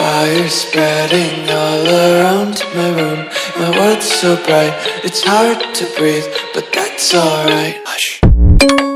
Fire spreading all around my room. My world's so bright, it's hard to breathe, but that's alright. Hush.